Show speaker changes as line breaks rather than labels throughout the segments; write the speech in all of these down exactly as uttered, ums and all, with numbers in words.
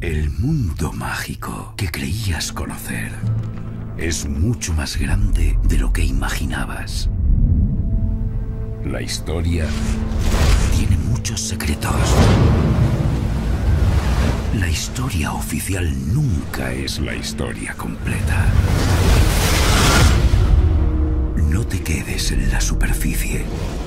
El mundo mágico que creías conocer es mucho más grande de lo que imaginabas. La historia tiene muchos secretos. La historia oficial nunca es la historia completa. No te quedes en la superficie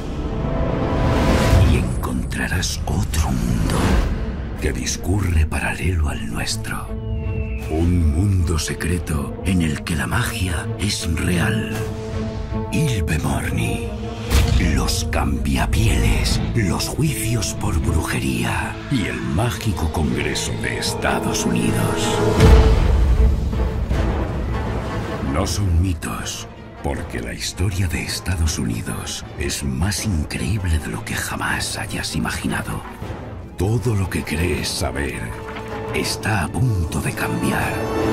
y encontrarás otro mundo que discurre paralelo al nuestro. Un mundo secreto en el que la magia es real. Ilvermorny. Los cambiapieles, los juicios por brujería y el mágico Congreso de Estados Unidos. No son mitos, porque la historia de Estados Unidos es más increíble de lo que jamás hayas imaginado. Todo lo que crees saber está a punto de cambiar.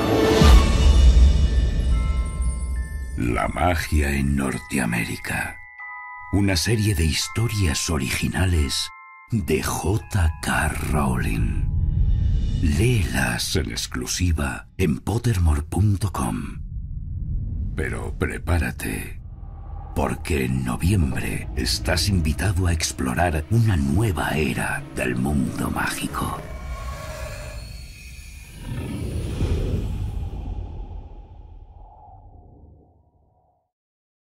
La magia en Norteamérica. Una serie de historias originales de J K Rowling. Léelas en exclusiva en Pottermore punto com. Pero prepárate, porque en noviembre estás invitado a explorar una nueva era del mundo mágico.